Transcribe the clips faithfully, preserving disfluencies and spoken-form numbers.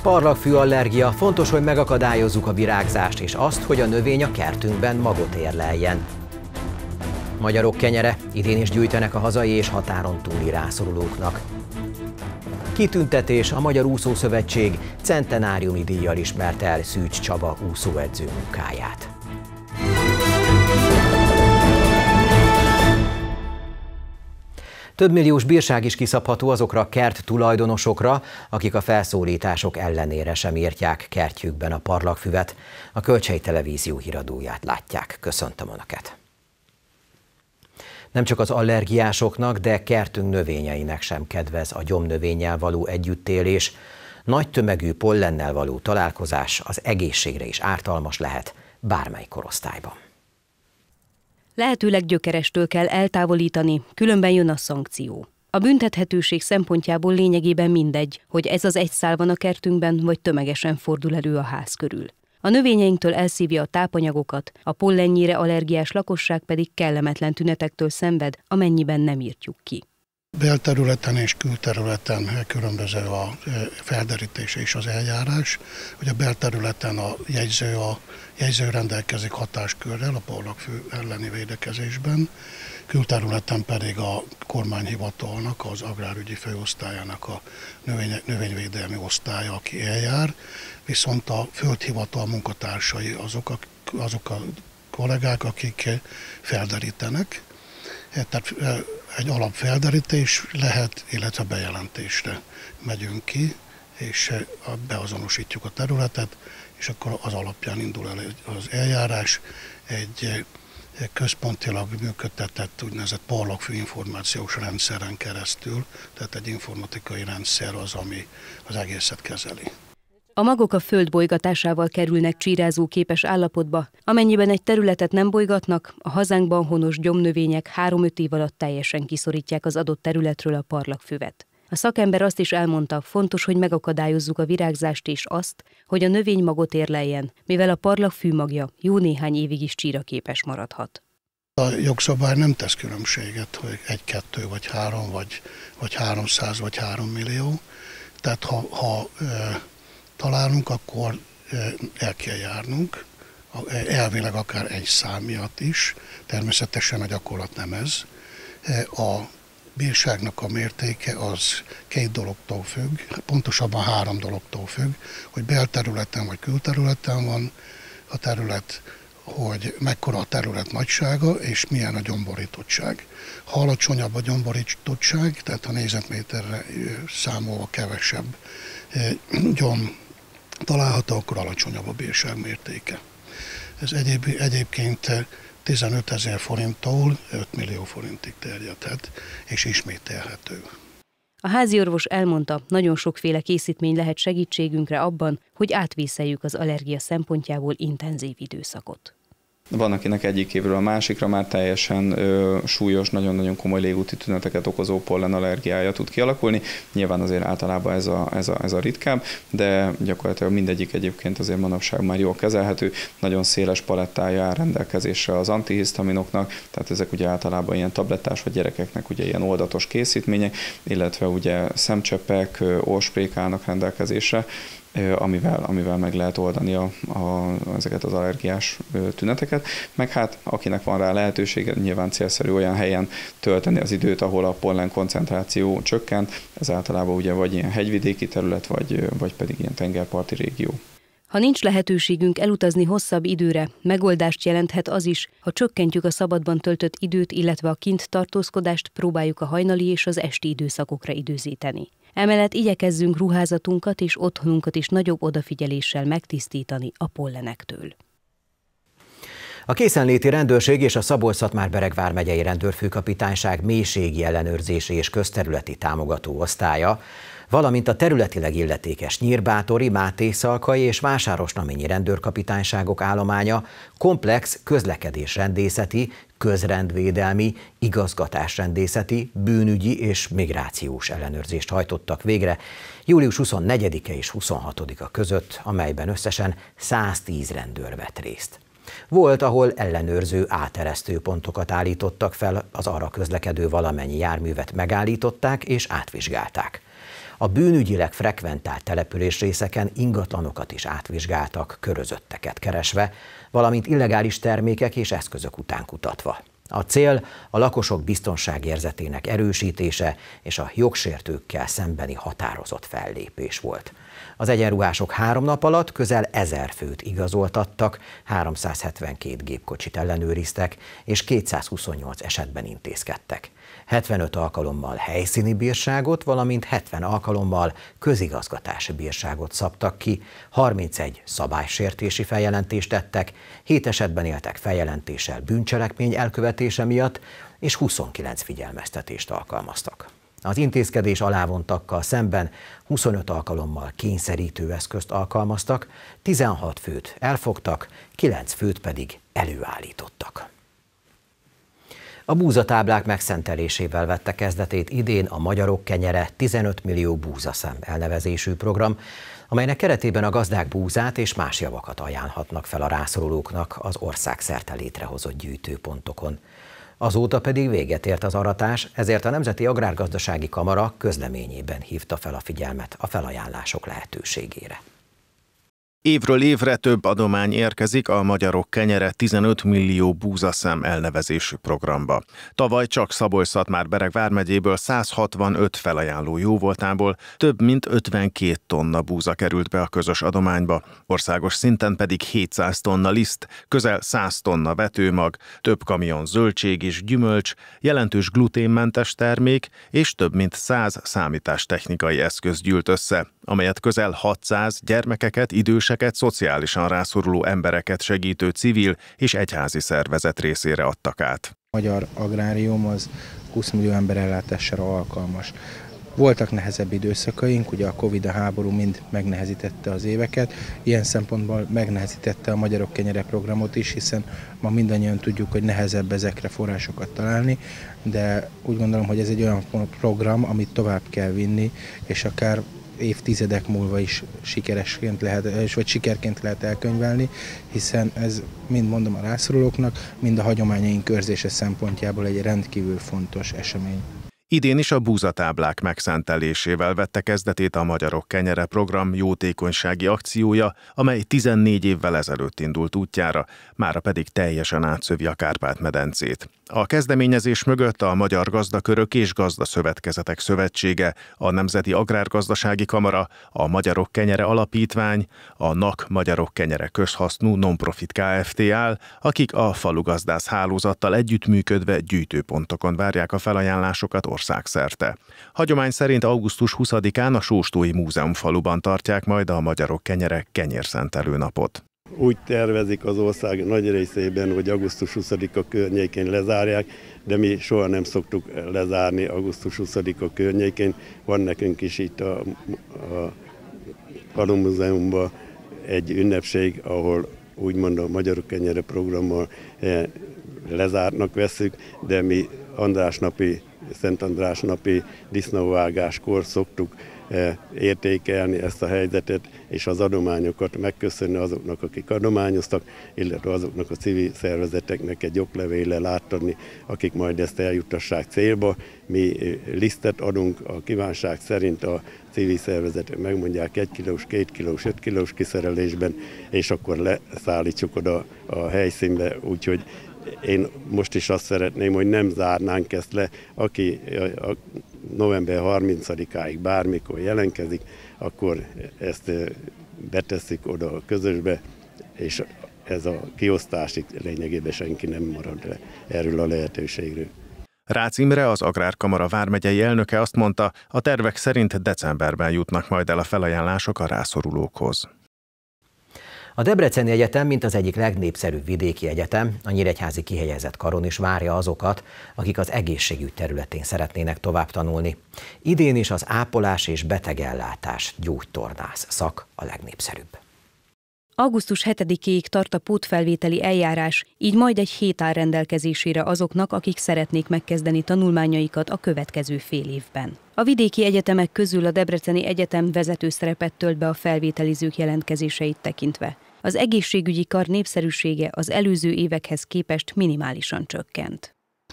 Parlagfű allergia, fontos, hogy megakadályozzuk a virágzást és azt, hogy a növény a kertünkben magot érleljen. Magyarok kenyere, idén is gyűjtenek a hazai és határon túli rászorulóknak. Kitüntetés, a Magyar Úszószövetség centenáriumi díjjal ismerte el Szűcs Csaba úszóedző munkáját. Több milliós bírság is kiszabható azokra a kert tulajdonosokra, akik a felszólítások ellenére sem írtják kertjükben a parlagfüvet. A Kölcsei Televízió híradóját látják. Köszöntöm Önöket! Nem csak az allergiásoknak, de kertünk növényeinek sem kedvez a gyomnövényel való együttélés. Nagy tömegű pollennel való találkozás az egészségre is ártalmas lehet bármely korosztályban. Lehetőleg gyökerestől kell eltávolítani, különben jön a szankció. A büntethetőség szempontjából lényegében mindegy, hogy ez az egy szál van a kertünkben, vagy tömegesen fordul elő a ház körül. A növényeinktől elszívja a tápanyagokat, a pollennyire allergiás lakosság pedig kellemetlen tünetektől szenved, amennyiben nem írtjuk ki. Belterületen és külterületen különböző a felderítés és az eljárás. Ugye a belterületen a jegyző, a jegyző rendelkezik hatáskörrel a parlagfű elleni védekezésben, külterületen pedig a kormányhivatalnak, az agrárügyi főosztályának a növény, növényvédelmi osztálya, aki eljár, viszont a földhivatal munkatársai azok a, azok a kollégák, akik felderítenek. Tehát egy alapfelderítés lehet, illetve bejelentésre megyünk ki, és beazonosítjuk a területet, és akkor az alapján indul el az eljárás. Egy központilag működtetett úgynevezett parlagfű információs rendszeren keresztül, tehát egy informatikai rendszer az, ami az egészet kezeli. A magok a föld bolygatásával kerülnek csírázóképes állapotba, amennyiben egy területet nem bolygatnak, a hazánkban honos gyomnövények három-öt év alatt teljesen kiszorítják az adott területről a parlagfüvet. A szakember azt is elmondta, fontos, hogy megakadályozzuk a virágzást és azt, hogy a növény magot érleljen, mivel a parlagfű magja jó néhány évig is csíraképes maradhat. A jogszabály nem tesz különbséget, hogy egy, kettő, vagy három, vagy, vagy háromszáz, vagy három millió. Tehát ha, ha e, találunk, akkor e, el kell járnunk, elvileg akár egy szám miatt is, természetesen a gyakorlat nem ez. A bírságnak a mértéke az két dologtól függ, pontosabban három dologtól függ, hogy belterületen vagy külterületen van a terület, hogy mekkora a terület nagysága, és milyen a gyomborítottság. Ha alacsonyabb a gyomborítottság, tehát a négyzetméterre számolva kevesebb gyom található, akkor alacsonyabb a bírság mértéke. Ez egyéb, egyébként tizenötezer forinttól öt millió forintig terjedhet, és ismételhető. A háziorvos elmondta, nagyon sokféle készítmény lehet segítségünkre abban, hogy átvészeljük az allergia szempontjából intenzív időszakot. Van, akinek egyik évről a másikra már teljesen ö, súlyos, nagyon-nagyon komoly légúti tüneteket okozó pollenallergiája tud kialakulni. Nyilván azért általában ez a, ez a, ez a ritkább, de gyakorlatilag mindegyik egyébként azért manapság már jól kezelhető. Nagyon széles palettája áll rendelkezésre az antihisztaminoknak, tehát ezek ugye általában ilyen tablettás vagy gyerekeknek ugye ilyen oldatos készítmények, illetve ugye szemcseppek, orrsprék állnak rendelkezésre, amivel, amivel meg lehet oldani a, a, ezeket az allergiás tüneteket. Meg hát, akinek van rá lehetősége, nyilván célszerű olyan helyen tölteni az időt, ahol a pollen koncentráció csökkent. Ez általában ugye vagy ilyen hegyvidéki terület, vagy, vagy pedig ilyen tengerparti régió. Ha nincs lehetőségünk elutazni hosszabb időre, megoldást jelenthet az is, ha csökkentjük a szabadban töltött időt, illetve a kint tartózkodást próbáljuk a hajnali és az esti időszakokra időzíteni. Emellett igyekezzünk ruházatunkat és otthonunkat is nagyobb odafigyeléssel megtisztítani a pollenektől. A Készenléti Rendőrség és a Szabolcs-Szatmár-Bereg vármegyei Rendőrfőkapitányság mélységi ellenőrzési és közterületi támogató osztálya, valamint a területileg illetékes Nyírbátori, Mátészalkai és Vásárosnaményi rendőrkapitányságok állománya komplex közlekedésrendészeti, közrendvédelmi, igazgatásrendészeti, bűnügyi és migrációs ellenőrzést hajtottak végre július huszonnegyedike és huszonhatodika között, amelyben összesen száztíz rendőr vett részt. Volt, ahol ellenőrző áteresztő pontokat állítottak fel, az arra közlekedő valamennyi járművet megállították és átvizsgálták. A bűnügyileg frekventált településrészeken ingatlanokat is átvizsgáltak, körözötteket keresve, valamint illegális termékek és eszközök után kutatva. A cél a lakosok biztonságérzetének erősítése és a jogsértőkkel szembeni határozott fellépés volt. Az egyenruhások három nap alatt közel ezer főt igazoltattak, háromszázhetvenkét gépkocsit ellenőriztek, és kétszázhuszonnyolc esetben intézkedtek. hetvenöt alkalommal helyszíni bírságot, valamint hetven alkalommal közigazgatási bírságot szabtak ki, harmincegy szabálysértési feljelentést tettek, hét esetben éltek feljelentéssel bűncselekmény elkövetése miatt, és huszonkilenc figyelmeztetést alkalmaztak. Az intézkedés alávontakkal szemben huszonöt alkalommal kényszerítő eszközt alkalmaztak, tizenhat főt elfogtak, kilenc főt pedig előállítottak. A búzatáblák megszentelésével vette kezdetét idén a Magyarok Kenyere tizenöt millió búzaszem elnevezésű program, amelynek keretében a gazdák búzát és más javakat ajánlhatnak fel a rászorulóknak az országszerte létrehozott gyűjtőpontokon. Azóta pedig véget ért az aratás, ezért a Nemzeti Agrárgazdasági Kamara közleményében hívta fel a figyelmet a felajánlások lehetőségére. Évről évre több adomány érkezik a Magyarok Kenyere tizenöt millió búzaszem elnevezésű programba. Tavaly csak Szabolcs-Szatmár-Bereg vármegyéből száz hatvanöt felajánló jóvoltából több mint ötvenkét tonna búza került be a közös adományba, országos szinten pedig hétszáz tonna liszt, közel száz tonna vetőmag, több kamion zöldség és gyümölcs, jelentős gluténmentes termék és több mint száz számítástechnikai eszköz gyűlt össze, amelyet közel hatszáz gyermekeket, időseket, szociálisan rászoruló embereket segítő civil és egyházi szervezet részére adtak át. A magyar agrárium az húsz millió ember ellátására alkalmas. Voltak nehezebb időszakaink, ugye a Covid, a háború mind megnehezítette az éveket, ilyen szempontból megnehezítette a Magyarok Kenyere programot is, hiszen ma mindannyian tudjuk, hogy nehezebb ezekre forrásokat találni, de úgy gondolom, hogy ez egy olyan program, amit tovább kell vinni, és akár évtizedek múlva is sikeresként lehet, vagy sikerként lehet elkönyvelni, hiszen ez mind mondom a rászorulóknak, mind a hagyományaink őrzése szempontjából egy rendkívül fontos esemény. Idén is a búzatáblák megszentelésével vette kezdetét a Magyarok Kenyere program jótékonysági akciója, amely tizennégy évvel ezelőtt indult útjára, mára pedig teljesen átszövi a Kárpát-medencét. A kezdeményezés mögött a Magyar Gazdakörök és Gazdaszövetkezetek Szövetsége, a Nemzeti Agrárgazdasági Kamara, a Magyarok Kenyere Alapítvány, a en á ká Magyarok Kenyere Közhasznú Nonprofit Kft. Áll, akik a falugazdász hálózattal együttműködve gyűjtőpontokon várják a felajánlásokat országszerte. Hagyomány szerint augusztus huszadikán a Sóstói Múzeumfaluban tartják majd a Magyarok Kenyere kenyérszentelő napot. Úgy tervezik az ország nagy részében, hogy augusztus huszadika környékén lezárják, de mi soha nem szoktuk lezárni augusztus huszadika környékén. Van nekünk is itt a, a Falumúzeumban egy ünnepség, ahol úgymond a Magyarok Kenyere programmal lezártnak veszük, de mi András napi, Szent András napi disznóvágáskor szoktuk értékelni ezt a helyzetet, és az adományokat megköszönni azoknak, akik adományoztak, illetve azoknak a civil szervezeteknek egy oklevéllel átadni, akik majd ezt eljutassák célba. Mi lisztet adunk, a kívánság szerint a civil szervezetek megmondják egy kilós, két kilós, öt kilós kiszerelésben, és akkor leszállítsuk oda a helyszínbe, úgyhogy én most is azt szeretném, hogy nem zárnánk ezt le, aki a november harmincadikáig bármikor jelentkezik, akkor ezt beteszik oda a közösbe, és ez a kiosztás itt lényegében senki nem marad le erről a lehetőségről. Rácz Imre, az Agrárkamara vármegyei elnöke azt mondta, a tervek szerint decemberben jutnak majd el a felajánlások a rászorulókhoz. A Debreceni Egyetem, mint az egyik legnépszerűbb vidéki egyetem, a nyíregyházi kihelyezett karon is várja azokat, akik az egészségügy területén szeretnének tovább tanulni. Idén is az ápolás és betegellátás gyógytornász szak a legnépszerűbb. augusztus hetedikéig tart a pótfelvételi eljárás, így majd egy hét áll rendelkezésére azoknak, akik szeretnék megkezdeni tanulmányaikat a következő fél évben. A vidéki egyetemek közül a Debreceni Egyetem vezető szerepet tölt be a felvételizők jelentkezéseit tekintve. Az egészségügyi kar népszerűsége az előző évekhez képest minimálisan csökkent.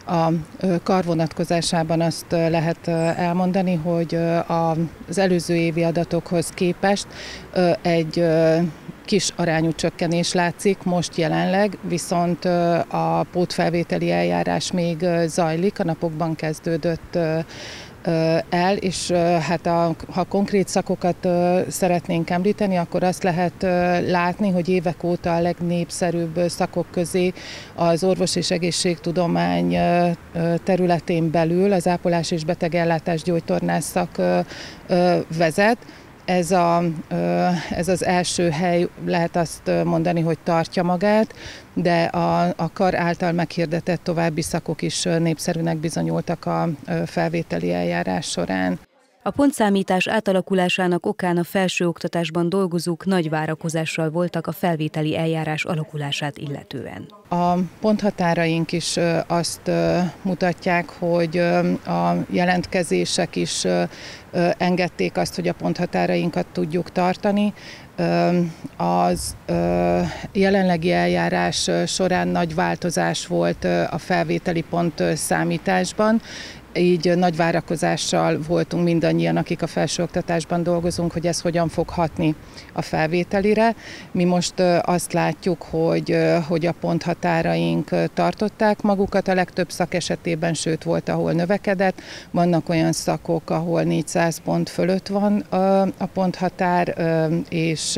A kar vonatkozásában azt lehet elmondani, hogy az előző évi adatokhoz képest egy kis arányú csökkenés látszik most jelenleg, viszont a pótfelvételi eljárás még zajlik, a napokban kezdődött el, és hát a, ha konkrét szakokat szeretnénk említeni, akkor azt lehet látni, hogy évek óta a legnépszerűbb szakok közé az orvos és egészségtudomány területén belül az ápolás és betegellátás gyógytornász szak vezet. Ez, a, ez az első hely, lehet azt mondani, hogy tartja magát, de a, a kar által meghirdetett további szakok is népszerűnek bizonyultak a felvételi eljárás során. A pontszámítás átalakulásának okán a felsőoktatásban dolgozók nagy várakozással voltak a felvételi eljárás alakulását illetően. A ponthatáraink is azt mutatják, hogy a jelentkezések is engedték azt, hogy a ponthatárainkat tudjuk tartani. Az jelenlegi eljárás során nagy változás volt a felvételi pont számításban, így nagy várakozással voltunk mindannyian, akik a felsőoktatásban dolgozunk, hogy ez hogyan fog hatni a felvételire. Mi most azt látjuk, hogy, hogy a ponthatáraink tartották magukat a legtöbb szak esetében, sőt volt, ahol növekedett. Vannak olyan szakok, ahol négyszáz pont fölött van a ponthatár, és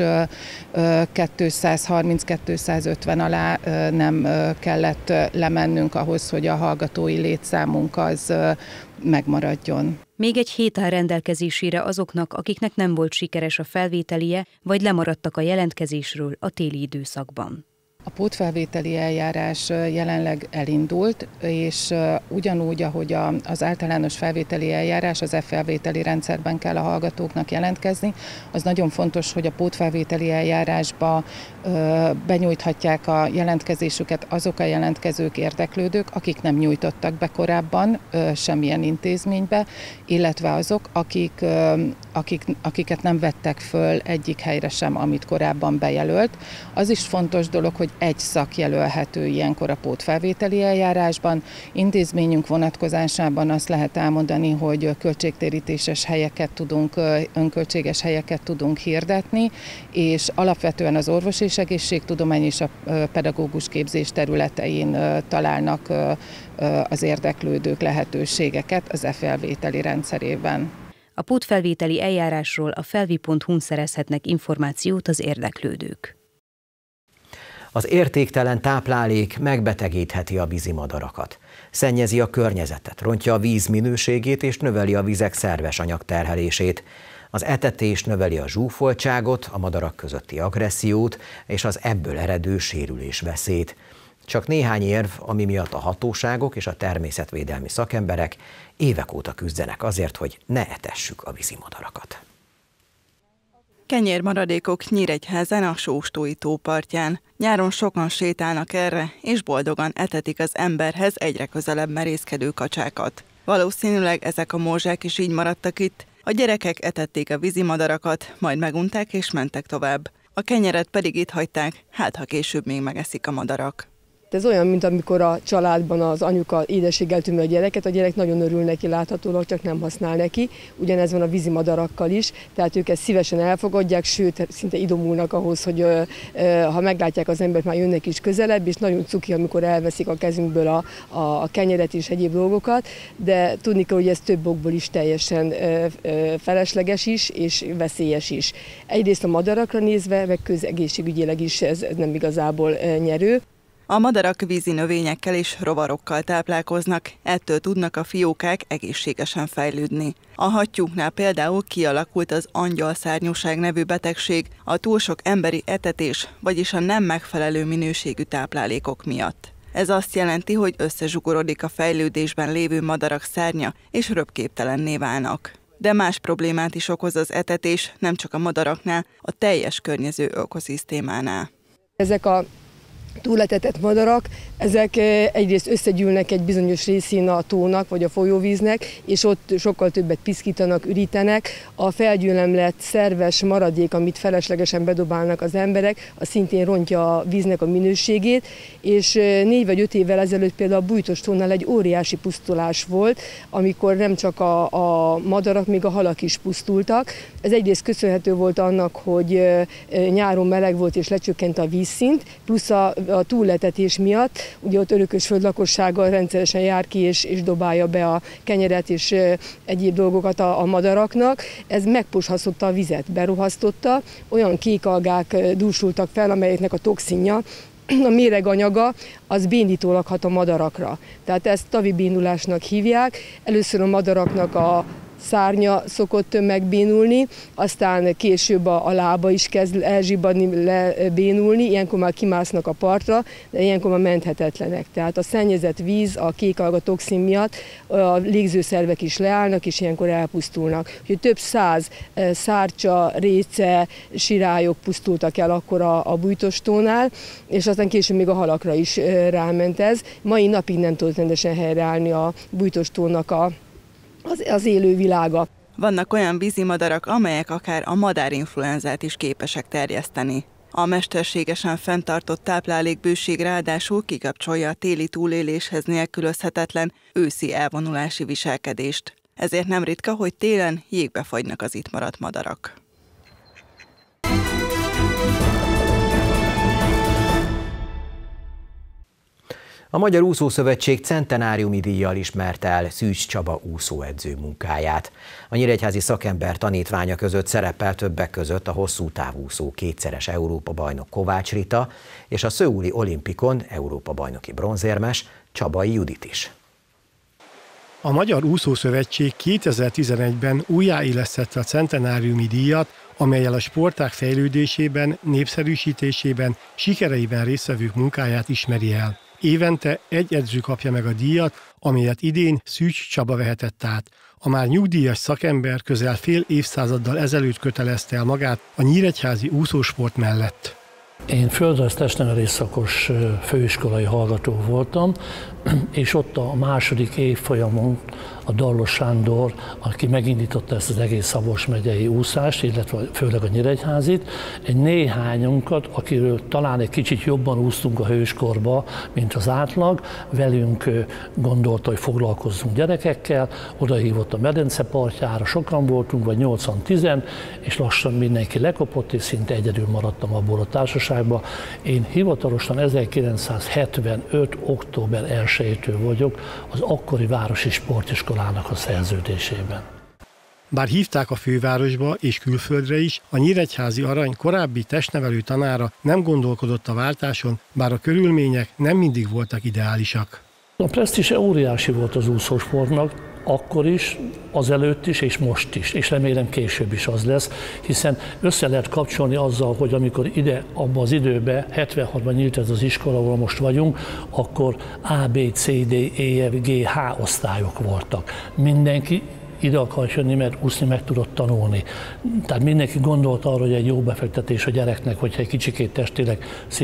kétszázharminc-kétszázötven alá nem kellett lemennünk ahhoz, hogy a hallgatói létszámunk az megmaradjon. Még egy hét áll rendelkezésére azoknak, akiknek nem volt sikeres a felvételie, vagy lemaradtak a jelentkezésről a téli időszakban. A pótfelvételi eljárás jelenleg elindult, és ugyanúgy, ahogy az általános felvételi eljárás, az e-felvételi rendszerben kell a hallgatóknak jelentkezni, az nagyon fontos, hogy a pótfelvételi eljárásba benyújthatják a jelentkezésüket azok a jelentkezők, érdeklődők, akik nem nyújtottak be korábban semmilyen intézménybe, illetve azok, akik, akik, akiket nem vettek föl egyik helyre sem, amit korábban bejelölt. Az is fontos dolog, hogy egy szak jelölhető ilyenkor a pótfelvételi eljárásban. Intézményünk vonatkozásában azt lehet elmondani, hogy költségtérítéses helyeket tudunk, önköltséges helyeket tudunk hirdetni, és alapvetően az orvos és egészségtudomány és a pedagógus képzés területein találnak az érdeklődők lehetőségeket az e-felvételi rendszerében. A pótfelvételi eljárásról a felvi pont hu-n szerezhetnek információt az érdeklődők. Az értéktelen táplálék megbetegítheti a vízimadarakat. Szennyezi a környezetet, rontja a víz minőségét és növeli a vizek szerves anyagterhelését. Az etetés növeli a zsúfoltságot, a madarak közötti agressziót és az ebből eredő sérülés veszélyt. Csak néhány érv, ami miatt a hatóságok és a természetvédelmi szakemberek évek óta küzdenek azért, hogy ne etessük a vízimadarakat. Kenyérmaradékok Nyíregyházán a Sóstói tó partján. Nyáron sokan sétálnak erre, és boldogan etetik az emberhez egyre közelebb merészkedő kacsákat. Valószínűleg ezek a morzsák is így maradtak itt. A gyerekek etették a vízimadarakat, majd megunták és mentek tovább. A kenyeret pedig itt hagyták, hát ha később még megeszik a madarak. Ez olyan, mint amikor a családban az anyuka édességgel tűnő a gyereket, a gyerek nagyon örül neki láthatólag, csak nem használ neki. Ugyanez van a vízimadarakkal is, tehát ők ezt szívesen elfogadják, sőt, szinte idomulnak ahhoz, hogy ha meglátják az embert, már jönnek is közelebb, és nagyon cuki, amikor elveszik a kezünkből a, a, a kenyeret és egyéb dolgokat, de tudni kell, hogy ez több okból is teljesen felesleges is, és veszélyes is. Egyrészt a madarakra nézve, meg közegészségügyileg is ez, ez nem igazából nyerő. A madarak vízi növényekkel és rovarokkal táplálkoznak, ettől tudnak a fiókák egészségesen fejlődni. A hattyúknál például kialakult az angyalszárnyúság nevű betegség a túl sok emberi etetés, vagyis a nem megfelelő minőségű táplálékok miatt. Ez azt jelenti, hogy összezsugorodik a fejlődésben lévő madarak szárnya, és röpképtelenné válnak. De más problémát is okoz az etetés, nem csak a madaraknál, a teljes környező ökoszisztémánál. Ezek a túletetett madarak, ezek egyrészt összegyűlnek egy bizonyos részén a tónak vagy a folyóvíznek, és ott sokkal többet piszkítanak, ürítenek. A felgyülemlett szerves maradék, amit feleslegesen bedobálnak az emberek, az szintén rontja a víznek a minőségét, és négy vagy öt évvel ezelőtt például a Bújtos tónál egy óriási pusztulás volt, amikor nem csak a, a madarak, még a halak is pusztultak. Ez egyrészt köszönhető volt annak, hogy nyáron meleg volt és lecsökkent a vízszint, plusz a a túletetés miatt, ugye ott örökösföld lakossága rendszeresen jár ki és, és dobálja be a kenyeret és e, egyéb dolgokat a, a madaraknak. Ez megposhasszotta a vizet, berohasztotta, olyan kék algák dúsultak fel, amelyeknek a toxinja, a méreganyaga, az bénítólag hat a madarakra. Tehát ezt tavi-bénulásnak hívják. Először a madaraknak a szárnya szokott megbénulni, aztán később a, a lába is kezd elzsibbadni, lebénulni, ilyenkor már kimásznak a partra, de ilyenkor már menthetetlenek. Tehát a szennyezett víz, a kékalga toxin miatt a légzőszervek is leállnak, és ilyenkor elpusztulnak. Úgyhogy több száz szárcsa, réce, sirályok pusztultak el akkor a, a Bújtos tónál, és aztán később még a halakra is ráment ez. Mai napig nem tudott rendesen helyreállni a Bújtos tónak a Az, az élő világa. Vannak olyan vízimadarak, amelyek akár a madárinfluenzát is képesek terjeszteni. A mesterségesen fenntartott táplálékbőség ráadásul kikapcsolja a téli túléléshez nélkülözhetetlen őszi elvonulási viselkedést. Ezért nem ritka, hogy télen jégbe fagynak az itt maradt madarak. A Magyar Úszószövetség centenáriumi díjjal ismerte el Szűcs Csaba úszóedző munkáját. A nyíregyházi szakember tanítványa között szerepel többek között a hosszú távúszó kétszeres Európa-bajnok Kovács Rita és a szöuli olimpikon Európa-bajnoki bronzérmes Csabai Judit is. A Magyar Úszószövetség kétezer-tizenegyben újjáélesztette a centenáriumi díjat, amellyel a sportág fejlődésében, népszerűsítésében, sikereiben résztvevők munkáját ismeri el. Évente egy edző kapja meg a díjat, amelyet idén Szűcs Csaba vehetett át. A már nyugdíjas szakember közel fél évszázaddal ezelőtt kötelezte el magát a nyíregyházi úszósport mellett. Én földrajz testnevelés szakos főiskolai hallgató voltam, és ott a második évfolyamon a Dallos Sándor, aki megindította ezt az egész Szabolcs megyei úszást, illetve főleg a nyíregyházit, egy néhányunkat, akiről talán egy kicsit jobban úsztunk a hőskorba, mint az átlag, velünk gondolta, hogy foglalkozzunk gyerekekkel, odahívott a medence partjára, sokan voltunk, vagy nyolcan-tízen, és lassan mindenki lekopott, és szinte egyedül maradtam abból a társaságban. Én hivatalosan ezerkilencszázhetvenöt. október elsejétől vagyok az akkori városi sportiskolának a szerződésében. Bár hívták a fővárosba és külföldre is, a Nyíregyházi Arany korábbi testnevelő tanára nem gondolkodott a váltáson, bár a körülmények nem mindig voltak ideálisak. A presztízse óriási volt az úszósportnak, akkor is, azelőtt is, és most is, és remélem később is az lesz, hiszen össze lehet kapcsolni azzal, hogy amikor ide, abban az időben, hetvenhatban nyílt ez az iskola, ahol most vagyunk, akkor A, B, C, D, E, F, G, H osztályok voltak. Mindenki ide akar jönni, mert úszni meg tudott tanulni. Tehát mindenki gondolt arra, hogy egy jó befektetés a gyereknek, hogyha egy kicsikét testileg,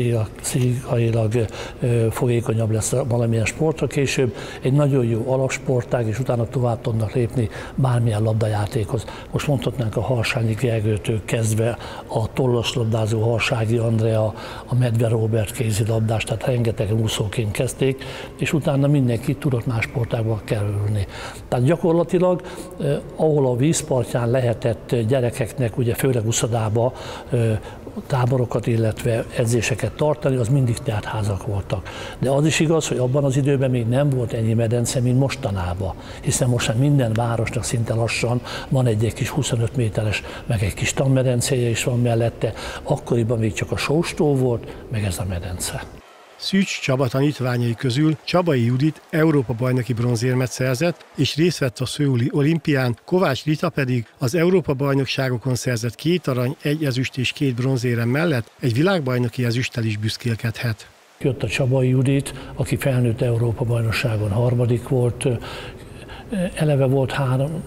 pszichailag fogékonyabb lesz valamilyen sportra később, egy nagyon jó alapsportág, és utána tovább tudnak lépni bármilyen labdajátékhoz. Most mondhatnánk a Harsányi Gergőtől kezdve a tollaslabdázó Harsági Andrea, a Medve Róbert kézilabdás, tehát rengeteg úszóként kezdték, és utána mindenki tudott más sportágba kerülni. Tehát gyakorlatilag ahol a vízpartján lehetett gyerekeknek, ugye főleg uszodába táborokat, illetve edzéseket tartani, az mindig teltházak voltak. De az is igaz, hogy abban az időben még nem volt ennyi medence, mint mostanában, hiszen most már minden városnak szinte lassan van egy, egy kis huszonöt méteres, meg egy kis tanmedencéje is van mellette, akkoriban még csak a sóstó volt, meg ez a medence. Szűcs Csaba tanítványai közül Csabai Judit Európa-bajnoki bronzérmet szerzett, és részt vett a szöuli olimpián, Kovács Rita pedig az Európa-bajnokságokon szerzett két arany, egy ezüst és két bronzérem mellett egy világbajnoki ezüsttel is büszkélkedhet. Jött a Csabai Judit, aki felnőtt Európa-bajnokságon harmadik volt, eleve volt három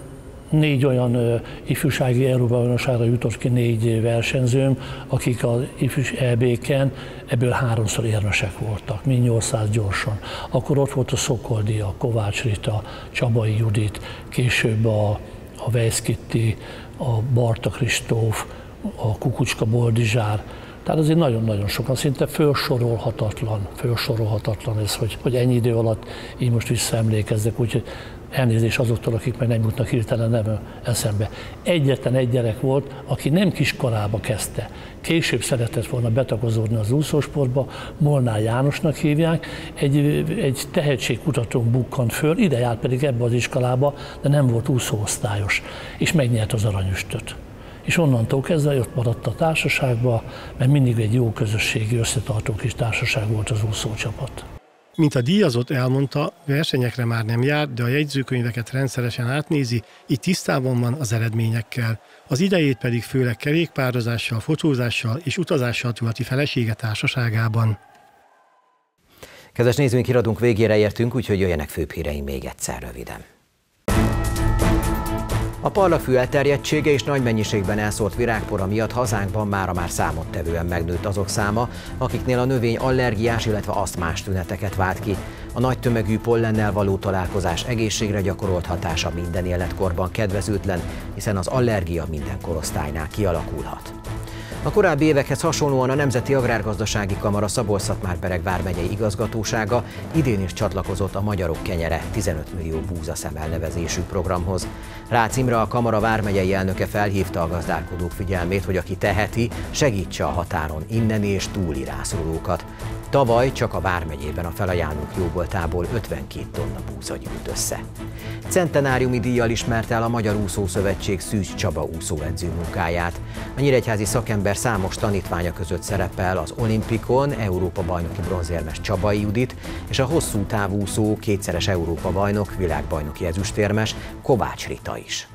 négy olyan uh, ifjúsági Európa-bajnokságra jutott ki négy versenyzőm, akik az ifjús é bé-ken ebből háromszor érmesek voltak, mind nyolcszáz gyorsan. Akkor ott volt a Szokoldi, a Kovács Rita, Csabai Judit, később a, a Weisz Kitti, a Barta Kristóf, a Kukucska Boldizsár. Tehát azért nagyon-nagyon sokan, szinte felsorolhatatlan, felsorolhatatlan ez, hogy, hogy ennyi idő alatt így most visszaemlékezzek, úgyhogy elnézés azoktól, akik meg nem jutnak hirtelen nem eszembe. Egyetlen egy gyerek volt, aki nem kiskorába kezdte. Később szeretett volna betakozódni az úszósportba, Molnár Jánosnak hívják, egy, egy tehetségkutatónk bukkant föl, ide járt pedig ebbe az iskolába, de nem volt úszóosztályos, és megnyert az aranyüstöt. És onnantól kezdve ott maradt a társaságba, mert mindig egy jó közösségi, összetartó kis társaság volt az úszócsapat. Mint a díjazott elmondta, versenyekre már nem jár, de a jegyzőkönyveket rendszeresen átnézi, így tisztában van az eredményekkel. Az idejét pedig főleg kerékpározással, fotózással és utazással tölti felesége társaságában. Kedves nézőink, iradunk végére értünk, úgyhogy jöjjenek főbb híreim még egyszer röviden. A parlagfű elterjedtsége és nagy mennyiségben elszórt virágpora miatt hazánkban mára már számottevően megnőtt azok száma, akiknél a növény allergiás, illetve asztmás tüneteket vált ki. A nagy tömegű pollennel való találkozás egészségre gyakorolt hatása minden életkorban kedvezőtlen, hiszen az allergia minden korosztálynál kialakulhat. A korábbi évekhez hasonlóan a Nemzeti Agrárgazdasági Kamara Szabolcs-Szatmár-Bereg vármegyei igazgatósága idén is csatlakozott a Magyarok Kenyere tizenöt millió búzaszem elnevezésű programhoz. Rácz Imre, a Kamara vármegyei elnöke felhívta a gazdálkodók figyelmét, hogy aki teheti, segítse a határon inneni és túli rászorulókat. Tavaly csak a vármegyében a felajánlók jóvoltából ötvenkét tonna búza gyűlt össze. Centenáriumi díjjal ismerte el a Magyar Úszószövetség Szűcs Csaba úszóedző munkáját. A nyíregyházi szakember számos tanítványa között szerepel az olimpikon Európa-bajnoki bronzérmes Csabai Judit és a hosszú távúszó kétszeres Európa-bajnok, világbajnoki ezüstérmes Kovács Rita is.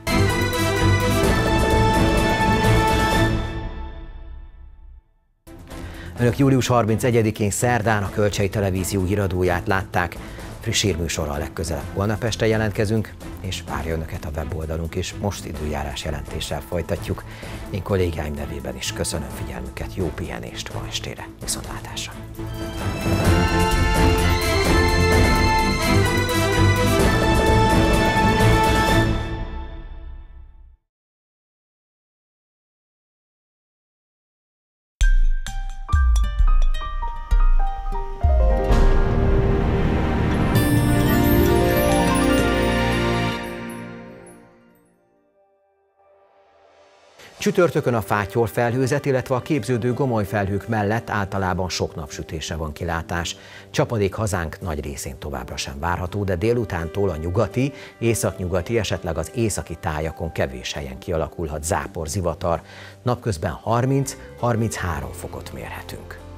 Önök július harmincegyedikén szerdán a Kölcsei Televízió híradóját látták. Friss hírműsorral legközelebb holnap este jelentkezünk, és várja Önöket a weboldalunk is. Most időjárás jelentéssel folytatjuk. Én kollégáim nevében is köszönöm figyelmüket, jó pihenést ma estére. Viszontlátásra! Csütörtökön a fátyol felhőzet, illetve a képződő gomolyfelhők mellett általában sok napsütésre van kilátás. Csapadék hazánk nagy részén továbbra sem várható, de délutántól a nyugati, északnyugati, esetleg az északi tájakon kevés helyen kialakulhat zápor, zivatar. Napközben harminc-harminchárom fokot mérhetünk.